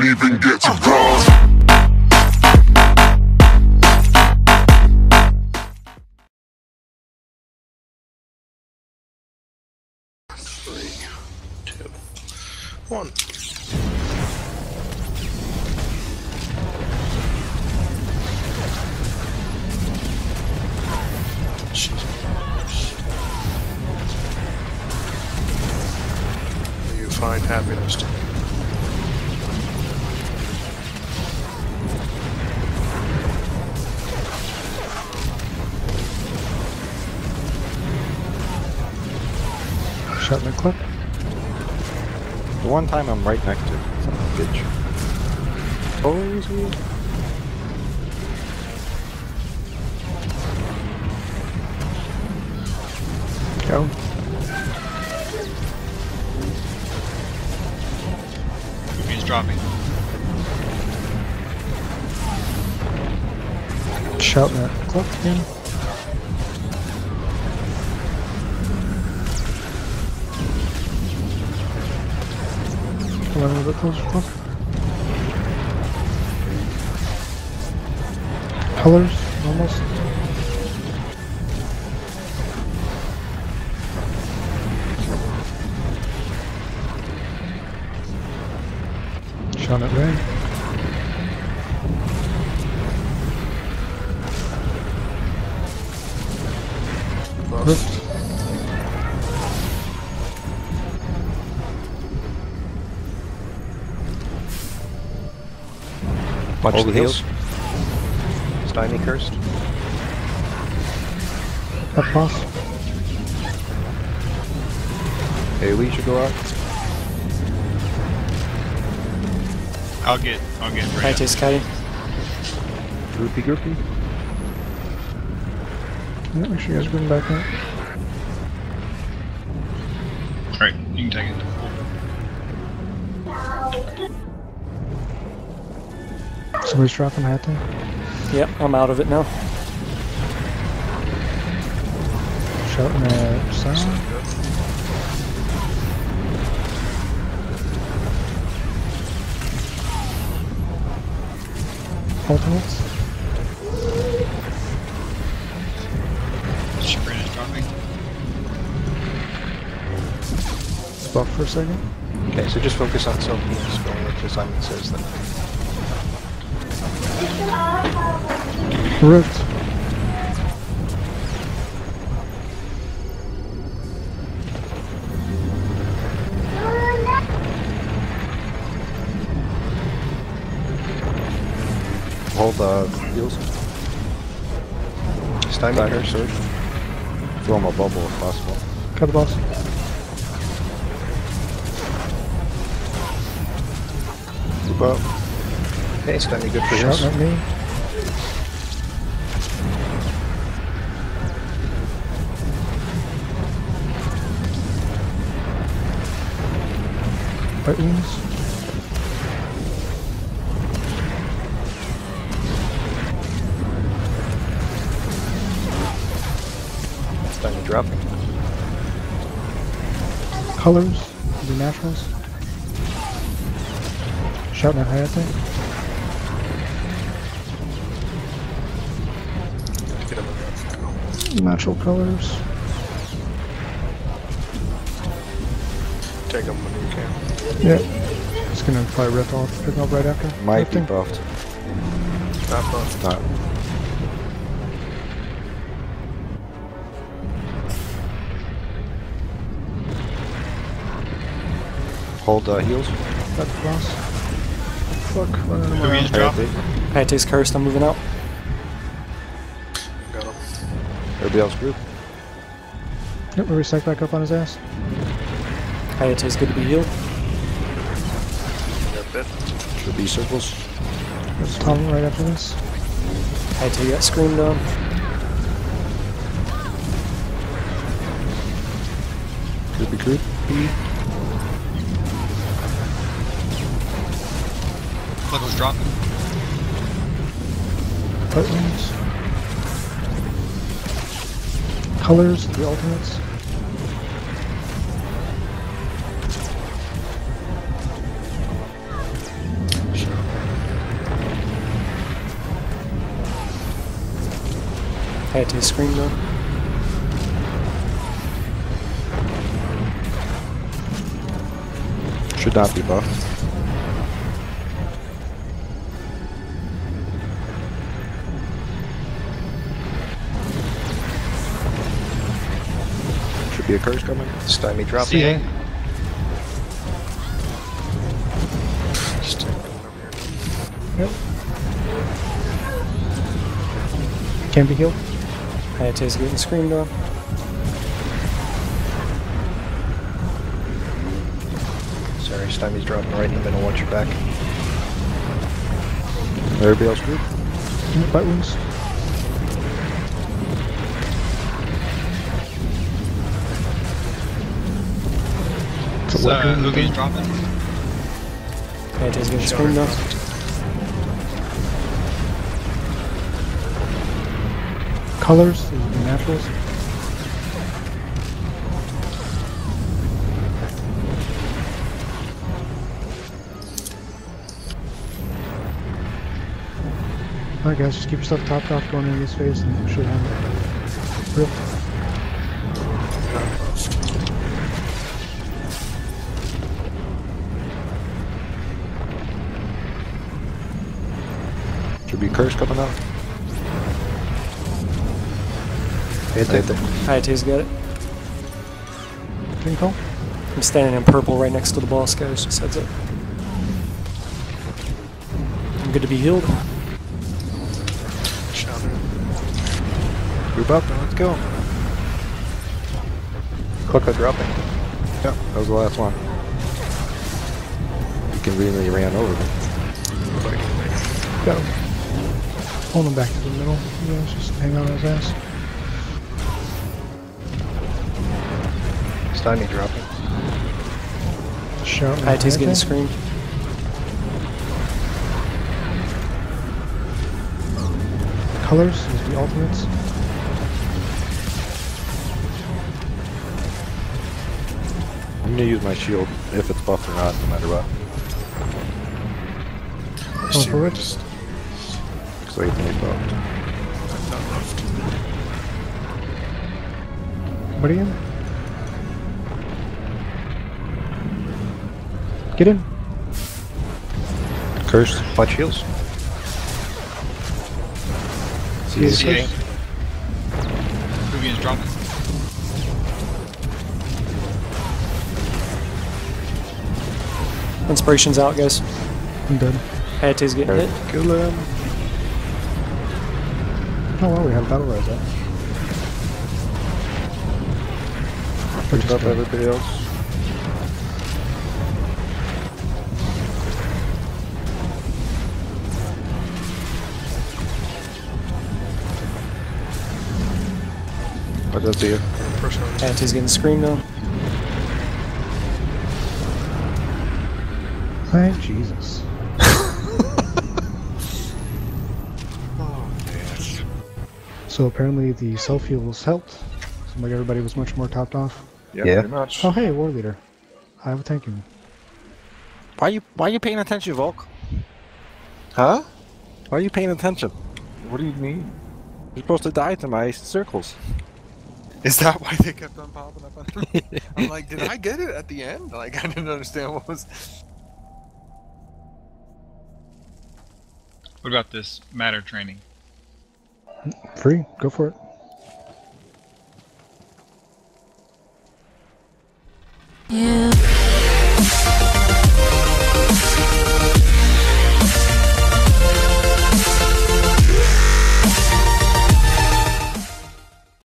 even get to cross. Three, two, one. You find happiness to me. Shot my clip. The one time I'm right next to it, son of a bitch. Oh, sweet. Go. He's dropping. Shouting at clip again. Come on a little bit closer, clip. Colors, almost. Shot at red. Ripped. Watch Hold the heels. Stymie cursed. Up boss. AoE should go out. I'll get Hi, Freya. Taste Caddy. Groupie. Yeah, make sure you guys bring back up. Alright, you can take it. Somebody's dropping hat there. Yep, I'm out of it now. Shouting at sound. Ultimates. Sabrina's dropping. It's buff for a second. Okay, so just focus on soaking and spilling it, as Simon says then. Rift. Hold the heels. Stymie Back cursed. sword. Throw him a bubble if possible. Cut the boss. Loop up. Okay, Stymie good for this. Shouting at me. Buttons. Stymie dropping. Colors. The naturals. Shouting at Hayate. Get him. Natural colors. Take him when you can. Yeah. It's gonna probably rip off, pick up right after. Might be Rifting. buffed. Not buff. Not. Hold heels. Cut the boss. Fuck, running Who around. is dropping? Hi, Taste Cursed. I'm moving out. Got him. Everybody else group. Yep, we recycle back up on his ass. Hi, Taste. Good to be healed. Got bit. Should be circles. There's Tom right after this. Hi, Taste. Got screamed on. Creepy. Clickle's dropping. Buttons. Colors, the ultimates. Hayate scream down. Should not be buffed. Should be a curse coming. Stymie dropping. CA. Just going over here. Yep. Can be healed. Hayate's getting screamed on. Sorry, Stymie's dropping right in the middle. Watch your back. Everybody else good? Bite wounds. It's a weapon. Lugian's dropping. Hayate's getting screamed on. Colors, these are the naturals. Alright guys, just keep yourself topped off going into this phase and we should have it ripped. Should be a curse coming out. Hayate's got it. Green call? I'm standing in purple right next to the boss, guys. Just heads up. I'm good to be healed. Group up and let's go. Coco dropping. Yep, that was the last one. You conveniently ran over me. Go. Hold him back to the middle. You guys just hang on his ass. Stymie dropping. Shout. Hayate's getting screamed. Colors is the ultimates. I'm gonna use my shield if it's buffed or not, no matter what. Going for it. Looks like it's gonna be buffed. What in? Get in. Curse. Clutch heals. CA. Lugian's dropping. Inspiration's out, guys. I'm dead. Hayate's getting hit. Kill him. Oh well, we have battle rise up. Group up everybody else. What does he? Hayate's getting screamed on. Thank Jesus. So apparently the self heals helped. Seemed like everybody was much more topped off. Yeah, Yeah. pretty much. Oh hey, war leader. I will thank you. Why are you paying attention, Volk? Huh? Why are you paying attention? What do you mean? You're supposed to die to my circles. Is that why they kept on popping up on me? I'm like, did I get it at the end? Like, I didn't understand what was... What about this matter training? Free, go for it.